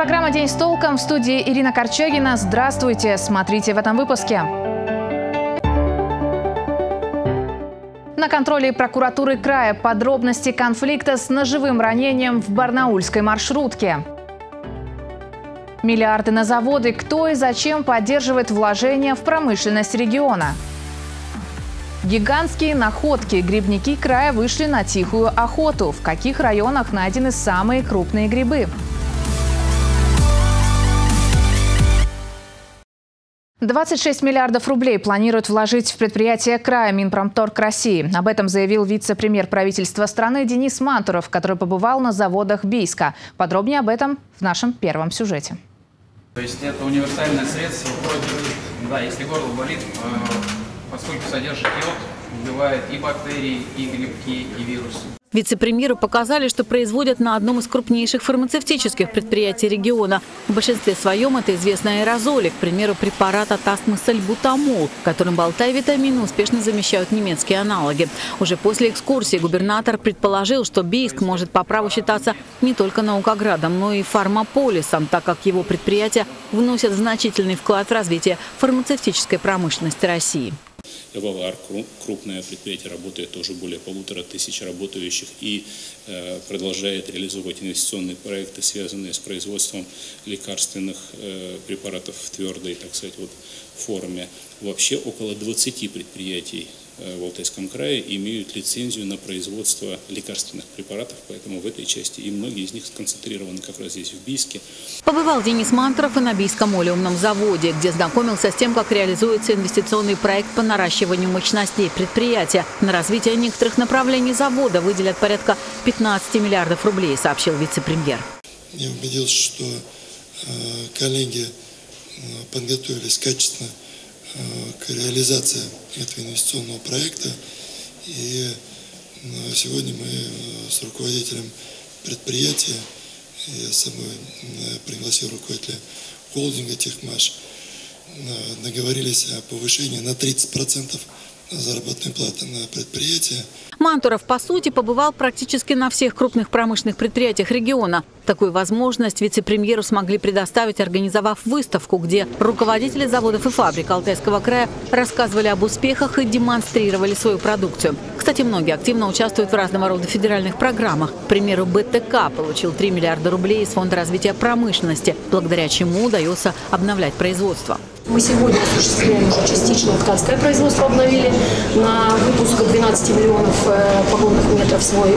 программа «День с толком», в студии Ирина Корчагина. Здравствуйте! Смотрите в этом выпуске. На контроле прокуратуры края подробности конфликта с ножевым ранением в барнаульской маршрутке. Миллиарды на заводы. Кто и зачем поддерживает вложения в промышленность региона? Гигантские находки. Грибники края вышли на тихую охоту. В каких районах найдены самые крупные грибы? 26 миллиардов рублей планируют вложить в предприятие края Минпромторг России. Об этом заявил вице-премьер правительства страны Денис Мантуров, который побывал на заводах Бийска. Подробнее об этом в нашем первом сюжете. То есть это универсальное средство против, если горло болит, поскольку содержит йод, убивает и бактерии, и грибки, и вирусы. Вице-премьеру показали, что производят на одном из крупнейших фармацевтических предприятий региона. В большинстве своем это известные аэрозоли, к примеру, препарат от астмы сальбутамол, которым болтай-витамины успешно замещают немецкие аналоги. Уже после экскурсии губернатор предположил, что Бийск может по праву считаться не только наукоградом, но и фармаполисом, так как его предприятия вносят значительный вклад в развитие фармацевтической промышленности России. Эвалар, крупное предприятие, работает тоже более 1500 работающих и продолжает реализовывать инвестиционные проекты, связанные с производством лекарственных препаратов в твердой, так сказать, форме. Вообще около 20 предприятий в Алтайском крае имеют лицензию на производство лекарственных препаратов, поэтому в этой части и многие из них сконцентрированы как раз здесь, в Бийске. Побывал Денис Мантуров и на Бийском олеумном заводе, где знакомился с тем, как реализуется инвестиционный проект по наращиванию мощностей предприятия. На развитие некоторых направлений завода выделят порядка 15 миллиардов рублей, сообщил вице-премьер. Я убедился, что коллеги подготовились качественно к реализации этого инвестиционного проекта. И сегодня мы с руководителем предприятия, я с собой пригласил руководителя холдинга «Техмаш», договорились о повышении на 30% заработной платы на предприятие. Мантуров, по сути, побывал практически на всех крупных промышленных предприятиях региона. Такую возможность вице-премьеру смогли предоставить, организовав выставку, где руководители заводов и фабрик Алтайского края рассказывали об успехах и демонстрировали свою продукцию. Кстати, многие активно участвуют в разного рода федеральных программах. К примеру, БТК получил 3 миллиарда рублей из Фонда развития промышленности, благодаря чему удается обновлять производство. Мы сегодня осуществляем уже частично ткацкое производство, обновили на выпуск 12 миллионов погонных метров свой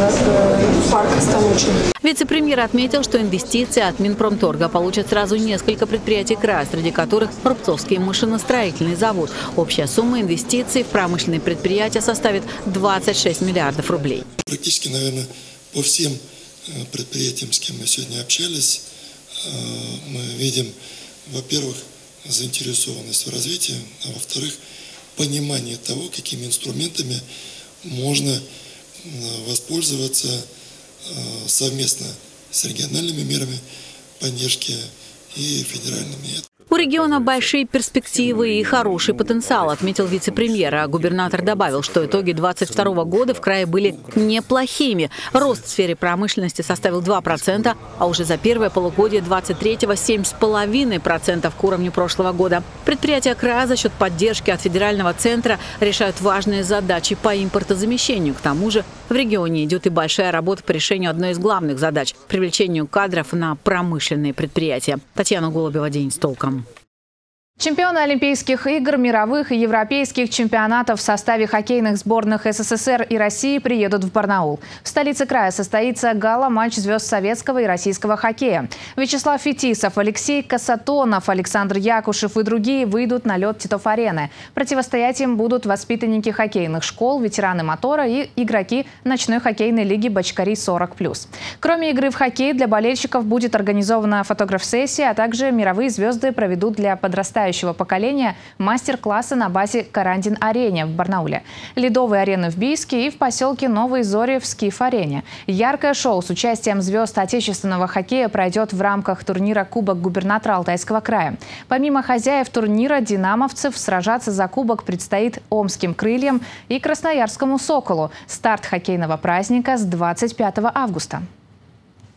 парк станочный. Вице-премьер отметил, что инвестиции от Минпромторга получат сразу несколько предприятий края, среди которых Рубцовский машиностроительный завод. Общая сумма инвестиций в промышленные предприятия составит 26 миллиардов рублей. Практически, наверное, по всем предприятиям, с кем мы сегодня общались, мы видим, во-первых, заинтересованность в развитии, а во-вторых, понимание того, какими инструментами можно воспользоваться совместно с региональными мерами поддержки и федеральными. У региона большие перспективы и хороший потенциал, отметил вице-премьер. А губернатор добавил, что итоги 2022 года в крае были неплохими. Рост в сфере промышленности составил 2%, а уже за первое полугодие 2023-го 7,5% к уровню прошлого года. Предприятия края за счет поддержки от федерального центра решают важные задачи по импортозамещению. К тому же в регионе идет и большая работа по решению одной из главных задач – привлечению кадров на промышленные предприятия. Татьяна Голубева, «День с толком». Чемпионы Олимпийских игр, мировых и европейских чемпионатов в составе хоккейных сборных СССР и России приедут в Барнаул. В столице края состоится гала-матч звезд советского и российского хоккея. Вячеслав Фетисов, Алексей Касатонов, Александр Якушев и другие выйдут на лед Титов-арены. Противостоять им будут воспитанники хоккейных школ, ветераны мотора и игроки ночной хоккейной лиги «Бочкари 40+». Кроме игры в хоккей, для болельщиков будет организована фотограф-сессия, а также мировые звезды проведут для подрастающих поколения мастер-классы на базе Карандин-арене в Барнауле, ледовые арены в Бийске и в поселке Новые Зори в Скиф-арене. Яркое шоу с участием звезд отечественного хоккея пройдет в рамках турнира «Кубок губернатора Алтайского края». Помимо хозяев турнира, динамовцев сражаться за кубок предстоит Омским крыльям и Красноярскому Соколу. Старт хоккейного праздника с 25 августа.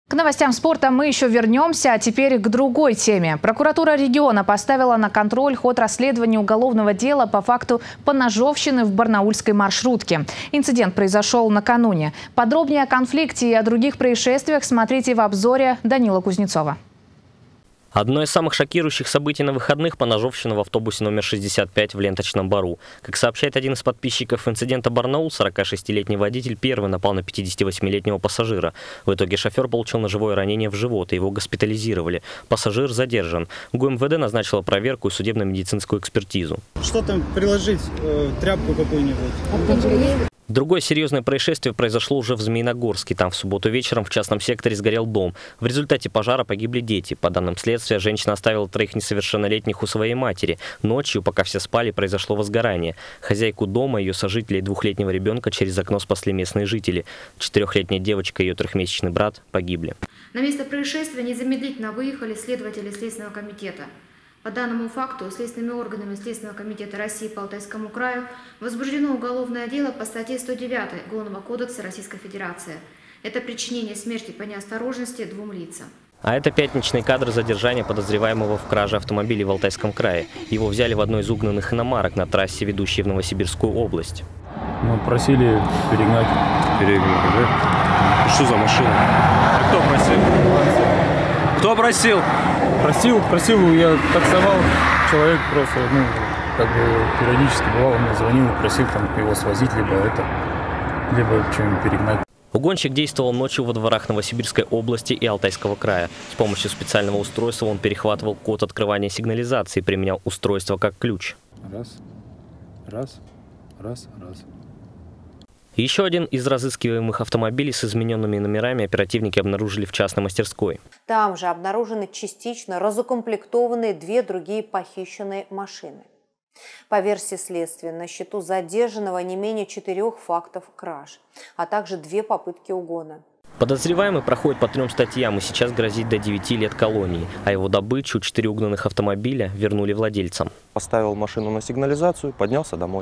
К новостям спорта мы еще вернемся, а теперь к другой теме. Прокуратура региона поставила на контроль ход расследования уголовного дела по факту поножовщины в барнаульской маршрутке. Инцидент произошел накануне. Подробнее о конфликте и о других происшествиях смотрите в обзоре Данила Кузнецова. Одно из самых шокирующих событий на выходных – поножовщина в автобусе номер 65 в Ленточном Бару. Как сообщает один из подписчиков инцидента Барнаул, 46-летний водитель первый напал на 58-летнего пассажира. В итоге шофер получил ножевое ранение в живот, и его госпитализировали. Пассажир задержан. ГУМВД назначила проверку и судебно-медицинскую экспертизу. Что там приложить? Тряпку какую-нибудь? Другое серьезное происшествие произошло уже в Змеиногорске. Там в субботу вечером в частном секторе сгорел дом. В результате пожара погибли дети. По данным следствия, женщина оставила 3 несовершеннолетних у своей матери. Ночью, пока все спали, произошло возгорание. Хозяйку дома, ее сожителя и 2-летнего ребенка через окно спасли местные жители. 4-летняя девочка и ее 3-месячный брат погибли. На место происшествия незамедлительно выехали следователи Следственного комитета. По данному факту следственными органами Следственного комитета России по Алтайскому краю возбуждено уголовное дело по статье 109 Уголовного кодекса Российской Федерации. Это причинение смерти по неосторожности 2 лицам. А это пятничные кадры задержания подозреваемого в краже автомобилей в Алтайском крае. Его взяли в одной из угнанных иномарок на трассе, ведущей в Новосибирскую область. Мы просили перегнать. Перегнать, да? Что за машина? А кто просил? Кто просил? Просил, я таксовал, человек просто, периодически бывал, он мне звонил и просил его свозить, либо что-нибудь перегнать. Угонщик действовал ночью во дворах Новосибирской области и Алтайского края. С помощью специального устройства он перехватывал код открывания сигнализации и применял устройство как ключ. Раз. Еще один из разыскиваемых автомобилей с измененными номерами оперативники обнаружили в частной мастерской. Там же обнаружены частично разукомплектованные 2 другие похищенные машины. По версии следствия, на счету задержанного не менее 4 фактов краж, а также 2 попытки угона. Подозреваемый проходит по 3 статьям и сейчас грозит до 9 лет колонии, а его добычу, 4 угнанных автомобиля, вернули владельцам. Поставил машину на сигнализацию, поднялся домой.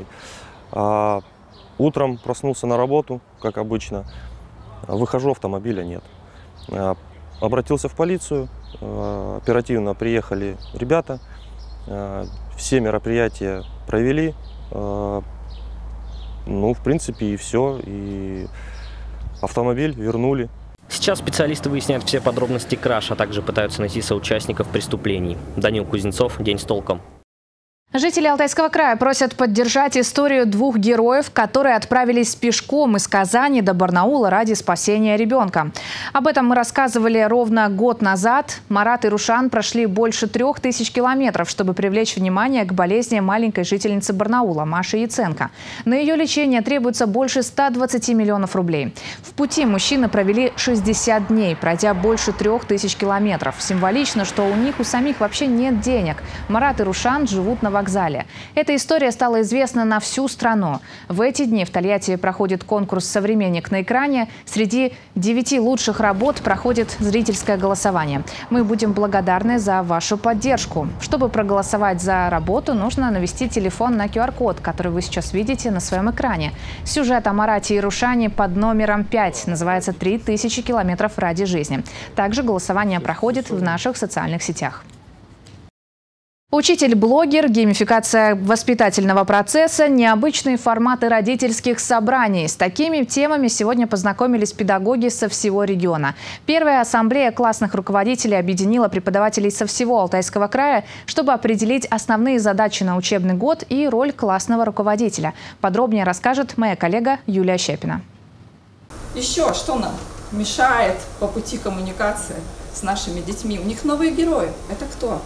Утром проснулся на работу, как обычно. Выхожу, автомобиля нет. Обратился в полицию, оперативно приехали ребята, все мероприятия провели. В принципе, и все. И автомобиль вернули. Сейчас специалисты выясняют все подробности краж, а также пытаются найти соучастников преступлений. Данил Кузнецов, «День с толком». Жители Алтайского края просят поддержать историю 2 героев, которые отправились пешком из Казани до Барнаула ради спасения ребенка. Об этом мы рассказывали ровно год назад. Марат и Рушан прошли больше 3000 километров, чтобы привлечь внимание к болезни маленькой жительницы Барнаула Маши Яценко. На ее лечение требуется больше 120 миллионов рублей. В пути мужчины провели 60 дней, пройдя больше 3000 километров. Символично, что у них у самих вообще нет денег. Марат и Рушан живут на вокзале. Эта история стала известна на всю страну. В эти дни в Тольятти проходит конкурс «Современник на экране». Среди 9 лучших работ проходит зрительское голосование. Мы будем благодарны за вашу поддержку. Чтобы проголосовать за работу, нужно навести телефон на QR-код, который вы сейчас видите на своем экране. Сюжет о Марате и Рушане под номером 5 называется «3000 километров ради жизни». Также голосование проходит в наших социальных сетях. Учитель-блогер, геймификация воспитательного процесса, необычные форматы родительских собраний. С такими темами сегодня познакомились педагоги со всего региона. Первая ассамблея классных руководителей объединила преподавателей со всего Алтайского края, чтобы определить основные задачи на учебный год и роль классного руководителя. Подробнее расскажет моя коллега Юлия Щепина. Еще что нам мешает по пути коммуникации с нашими детьми? У них новые герои. Это кто?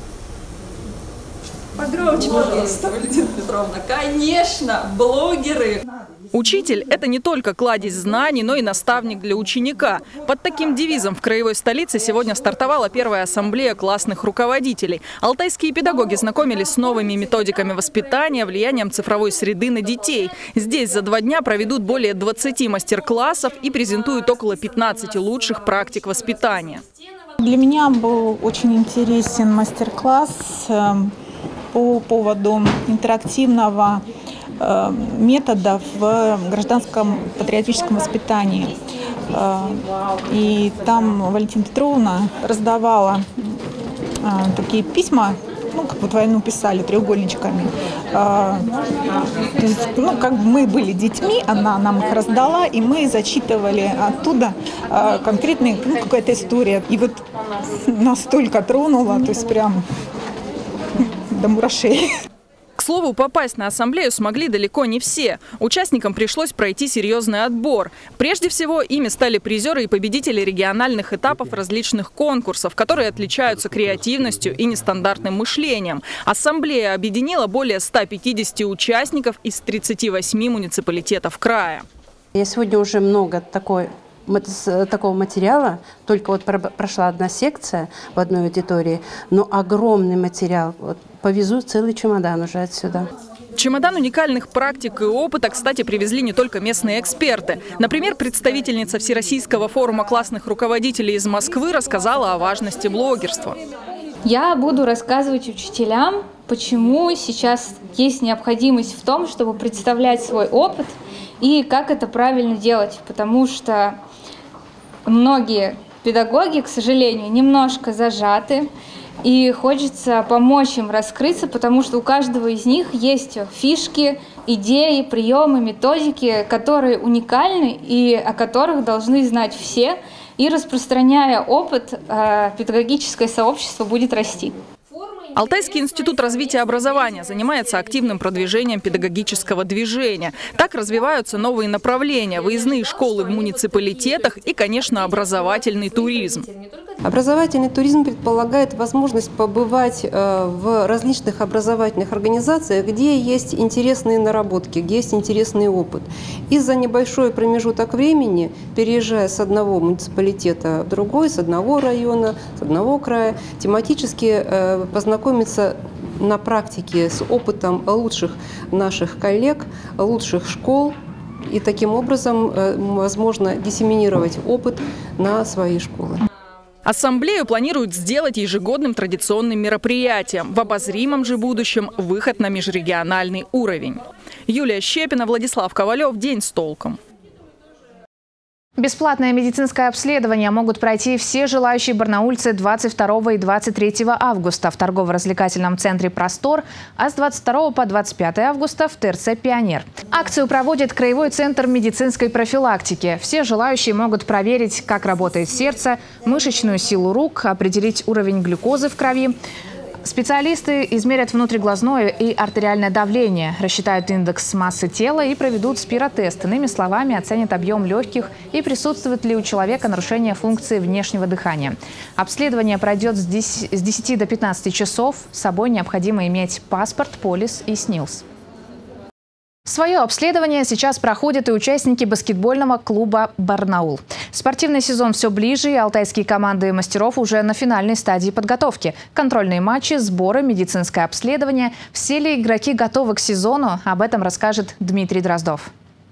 Погромче, пожалуйста, Валентина Петровна. Конечно, блогеры. Учитель – это не только кладезь знаний, но и наставник для ученика. Под таким девизом в краевой столице сегодня стартовала первая ассамблея классных руководителей. Алтайские педагоги знакомились с новыми методиками воспитания, влиянием цифровой среды на детей. Здесь за 2 дня проведут более 20 мастер-классов и презентуют около 15 лучших практик воспитания. Для меня был очень интересен мастер-класс по поводу интерактивного метода в гражданском патриотическом воспитании. И там Валентина Петровна раздавала такие письма, ну, как вот войну писали треугольничками. То есть, ну, как бы мы были детьми, она нам их раздала, и мы зачитывали оттуда конкретная, ну, какая-то история. И вот настолько тронула, то есть прям до мурашей. К слову, попасть на ассамблею смогли далеко не все. Участникам пришлось пройти серьезный отбор. Прежде всего, ими стали призеры и победители региональных этапов различных конкурсов, которые отличаются креативностью и нестандартным мышлением. Ассамблея объединила более 150 участников из 38 муниципалитетов края. Я сегодня уже много такого материала, только вот прошла одна секция в одной аудитории, но огромный материал. Вот, повезу целый чемодан уже отсюда. Чемодан уникальных практик и опыта, кстати, привезли не только местные эксперты. Например, представительница Всероссийского форума классных руководителей из Москвы рассказала о важности блогерства. Я буду рассказывать учителям, почему сейчас есть необходимость в том, чтобы представлять свой опыт и как это правильно делать, потому что многие педагоги, к сожалению, немножко зажаты, и хочется помочь им раскрыться, потому что у каждого из них есть фишки, идеи, приемы, методики, которые уникальны и о которых должны знать все, и распространяя опыт, педагогическое сообщество будет расти. Алтайский институт развития образования занимается активным продвижением педагогического движения. Так развиваются новые направления, выездные школы в муниципалитетах и, конечно, образовательный туризм. Образовательный туризм предполагает возможность побывать в различных образовательных организациях, где есть интересные наработки, где есть интересный опыт. И за небольшой промежуток времени, переезжая с одного муниципалитета в другой, с одного района, с одного края, тематически познакомиться на практике с опытом лучших наших коллег, лучших школ, и таким образом возможно диссеминировать опыт на свои школы. Ассамблею планируют сделать ежегодным традиционным мероприятием. В обозримом же будущем выход на межрегиональный уровень. Юлия Щепина, Владислав Ковалев. День с толком. Бесплатное медицинское обследование могут пройти все желающие барнаульцы 22 и 23 августа в торгово-развлекательном центре «Простор», а с 22 по 25 августа в ТРЦ «Пионер». Акцию проводит Краевой центр медицинской профилактики. Все желающие могут проверить, как работает сердце, мышечную силу рук, определить уровень глюкозы в крови. Специалисты измерят внутриглазное и артериальное давление, рассчитают индекс массы тела и проведут спиротест. Иными словами, оценят объем легких и присутствует ли у человека нарушение функции внешнего дыхания. Обследование пройдет с 10 до 15 часов. С собой необходимо иметь паспорт, полис и СНИЛС. Свое обследование сейчас проходят и участники баскетбольного клуба «Барнаул». Спортивный сезон все ближе, и алтайские команды мастеров уже на финальной стадии подготовки. Контрольные матчи, сборы, медицинское обследование. Все ли игроки готовы к сезону? Об этом расскажет Дмитрий Дроздов.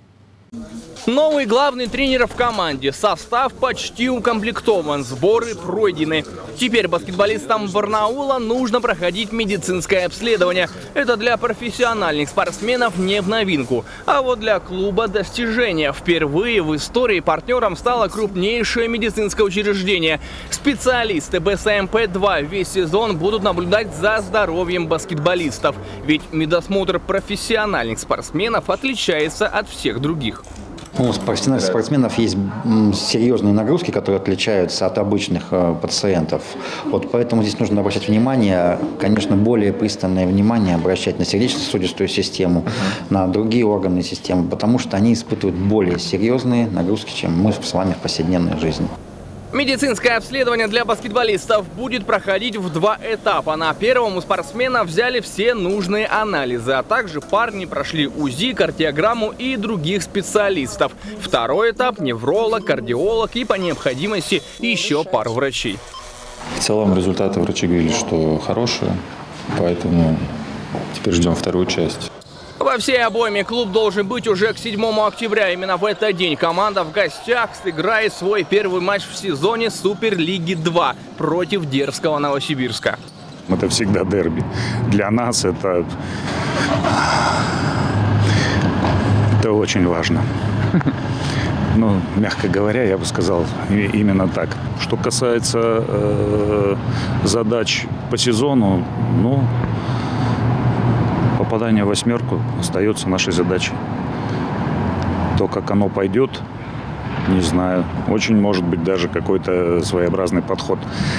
Новый главный тренер в команде. Состав почти укомплектован. Сборы пройдены. Теперь баскетболистам Барнаула нужно проходить медицинское обследование. Это для профессиональных спортсменов не в новинку. А вот для клуба достижение. Впервые в истории партнером стало крупнейшее медицинское учреждение. Специалисты БСМП-2 весь сезон будут наблюдать за здоровьем баскетболистов. Ведь медосмотр профессиональных спортсменов отличается от всех других. У профессиональных спортсменов есть серьезные нагрузки, которые отличаются от обычных пациентов. Вот поэтому здесь нужно обращать внимание, конечно, более пристальное внимание обращать на сердечно-сосудистую систему, на другие органы системы, потому что они испытывают более серьезные нагрузки, чем мы с вами в повседневной жизни. Медицинское обследование для баскетболистов будет проходить в 2 этапа. На первом у спортсмена взяли все нужные анализы, а также парни прошли УЗИ, кардиограмму и других специалистов. Второй этап – невролог, кардиолог и по необходимости еще пару врачей. В целом результаты врачи говорили, что хорошие, поэтому теперь ждем вторую часть. Во всей обойме клуб должен быть уже к 7 октября. Именно в этот день команда в гостях сыграет свой первый матч в сезоне Суперлиги 2 против дерзкого Новосибирска. Это всегда дерби. Для нас это очень важно. Ну, мягко говоря, я бы сказал именно так. Что касается задач по сезону, ну, попадание в 8 остается нашей задачей. То, как оно пойдет, не знаю. Очень может быть даже какой-то своеобразный подход.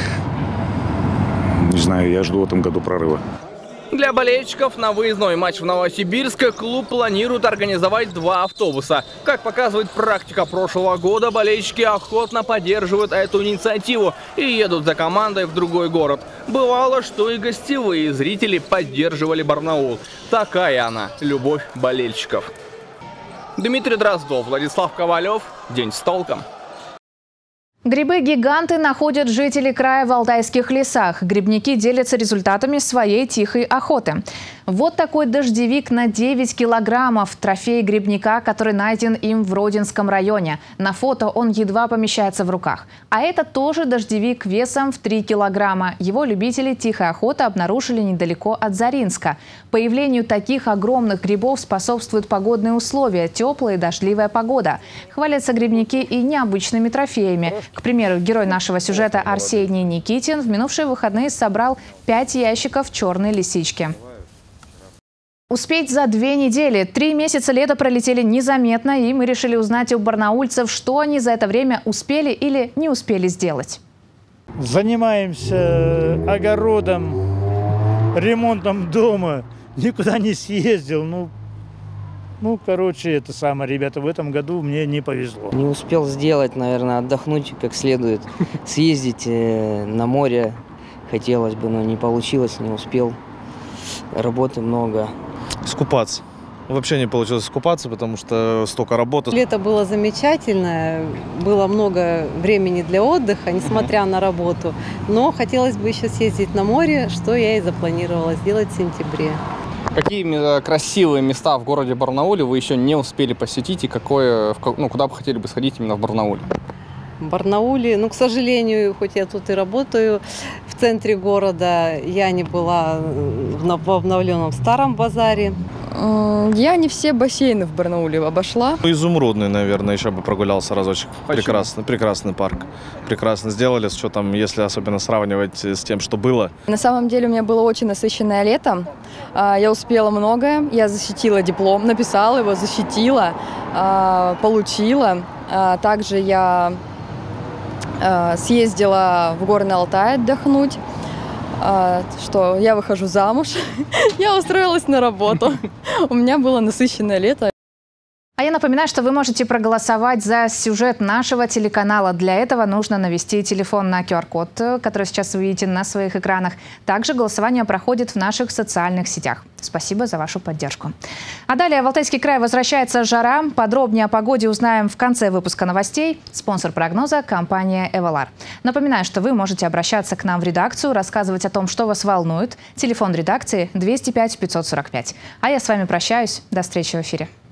Не знаю, я жду в этом году прорыва. Для болельщиков на выездной матч в Новосибирске клуб планирует организовать 2 автобуса. Как показывает практика прошлого года, болельщики охотно поддерживают эту инициативу и едут за командой в другой город. Бывало, что и гостевые зрители поддерживали Барнаул. Такая она, любовь болельщиков. Дмитрий Дроздов, Владислав Ковалев. День с толком. Грибы-гиганты находят жители края в алтайских лесах. Грибники делятся результатами своей тихой охоты. Вот такой дождевик на 9 килограммов. Трофей грибника, который найден им в Родинском районе. На фото он едва помещается в руках. А это тоже дождевик весом в 3 килограмма. Его любители тихой охоты обнаружили недалеко от Заринска. Появлению таких огромных грибов способствуют погодные условия – теплая и дождливая погода. Хвалятся грибники и необычными трофеями. К примеру, герой нашего сюжета Арсений Никитин в минувшие выходные собрал 5 ящиков черной лисички. Успеть за 2 недели. 3 месяца лета пролетели незаметно, и мы решили узнать у барнаульцев, что они за это время успели или не успели сделать. Занимаемся огородом, ремонтом дома. Никуда не съездил. Ну, короче, это самое, ребята, в этом году мне не повезло. Не успел сделать, наверное, отдохнуть как следует, съездить на море хотелось бы, но не получилось, не успел. Работы много. Искупаться. Вообще не получилось искупаться, потому что столько работы. Лето было замечательное, было много времени для отдыха, несмотря на работу. Но хотелось бы еще съездить на море, что я и запланировала сделать в сентябре. Какие красивые места в городе Барнауле вы еще не успели посетить и куда бы хотели бы сходить именно в Барнауле? В Барнауле, к сожалению, хоть я тут и работаю в центре города, я не была в обновленном старом базаре. Я не все бассейны в Барнауле обошла. Изумрудный, наверное, еще бы прогулялся разочек. Прекрасный парк. Прекрасно сделали, с учетом, если особенно сравнивать с тем, что было. На самом деле у меня было очень насыщенное лето. Я успела многое. Я защитила диплом, написала его, защитила, получила. Также я съездила в Горный Алтай отдохнуть. Что я выхожу замуж, я устроилась на работу. У меня было насыщенное лето. А я напоминаю, что вы можете проголосовать за сюжет нашего телеканала. Для этого нужно навести телефон на QR-код, который сейчас вы видите на своих экранах. Также голосование проходит в наших социальных сетях. Спасибо за вашу поддержку. А далее в Алтайский край возвращается жара. Подробнее о погоде узнаем в конце выпуска новостей. Спонсор прогноза – компания «Эвалар». Напоминаю, что вы можете обращаться к нам в редакцию, рассказывать о том, что вас волнует. Телефон редакции 205 545. А я с вами прощаюсь. До встречи в эфире.